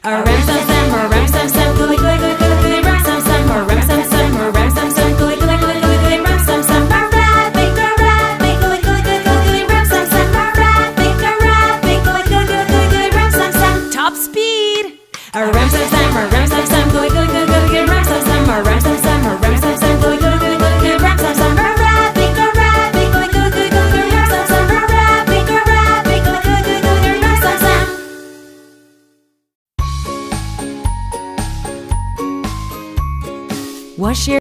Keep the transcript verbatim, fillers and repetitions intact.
A ram sam sam, a ram sam sam, gooly gooly gooly gooly gooly ram sam sam, a ram sam sam, a ram sam sam, gooly gooly gooly gooly gooly ram sam sam, a rabbit, a rabbit, gooly gooly gooly gooly gooly ram sam sam, a rabbit, a rabbit, gooly gooly gooly gooly gooly ram sam sam. Top speed. A ram sam sam, a ram sam sam, gooly gooly gooly gooly gooly ram sam sam, a ram sam sam, a ram sam sam, gooly gooly gooly gooly gooly ram sam sam, a rabbit, a rabbit, gooly gooly gooly gooly gooly ram sam sam, a rabbit, a rabbit, gooly gooly gooly gooly gooly ram sam sam. Wash your